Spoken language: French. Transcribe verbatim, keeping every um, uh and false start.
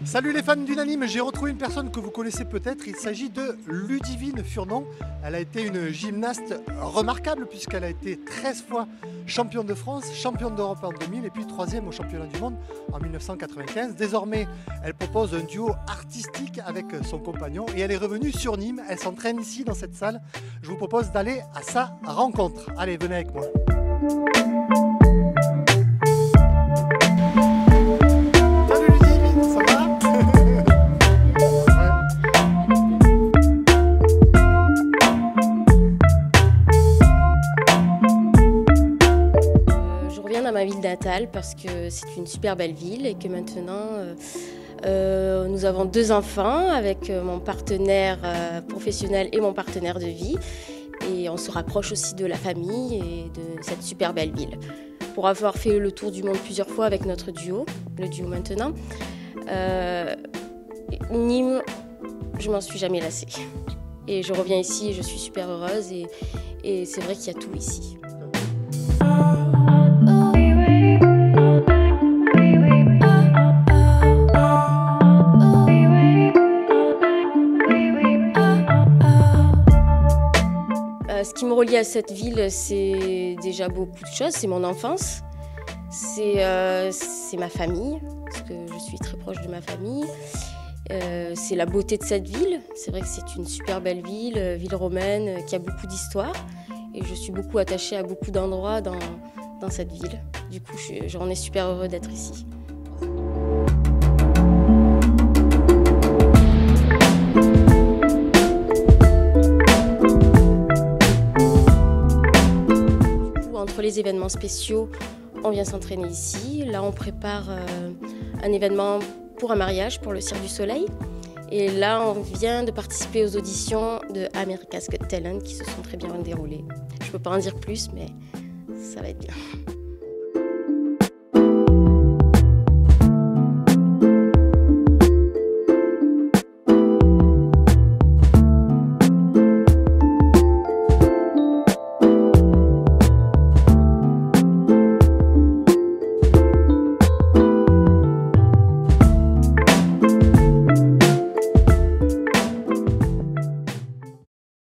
Salut les fans d'Unanime, j'ai retrouvé une personne que vous connaissez peut-être, il s'agit de Ludivine Furnon. Elle a été une gymnaste remarquable puisqu'elle a été treize fois championne de France, championne d'Europe en deux mille et puis troisième au championnat du monde en mille neuf cent quatre-vingt-quinze. Désormais, elle propose un duo artistique avec son compagnon et elle est revenue sur Nîmes. Elle s'entraîne ici dans cette salle. Je vous propose d'aller à sa rencontre. Allez, venez avec moi. À ma ville natale parce que c'est une super belle ville et que maintenant euh, euh, nous avons deux enfants avec mon partenaire euh, professionnel et mon partenaire de vie et on se rapproche aussi de la famille et de cette super belle ville. Pour avoir fait le tour du monde plusieurs fois avec notre duo, le duo maintenant, euh, Nîmes, je m'en suis jamais lassée et je reviens ici et je suis super heureuse et, et c'est vrai qu'il y a tout ici. Ce qui me relie à cette ville, c'est déjà beaucoup de choses. C'est mon enfance, c'est euh, ma famille, parce que je suis très proche de ma famille. Euh, c'est la beauté de cette ville. C'est vrai que c'est une super belle ville, ville romaine, qui a beaucoup d'histoire. Et je suis beaucoup attachée à beaucoup d'endroits dans, dans cette ville. Du coup, j'en ai super heureux d'être ici. Entre les événements spéciaux, on vient s'entraîner ici. Là, on prépare euh, un événement pour un mariage, pour le Cirque du Soleil. Et là, on vient de participer aux auditions de America's Got Talent qui se sont très bien déroulées. Je ne peux pas en dire plus, mais ça va être bien.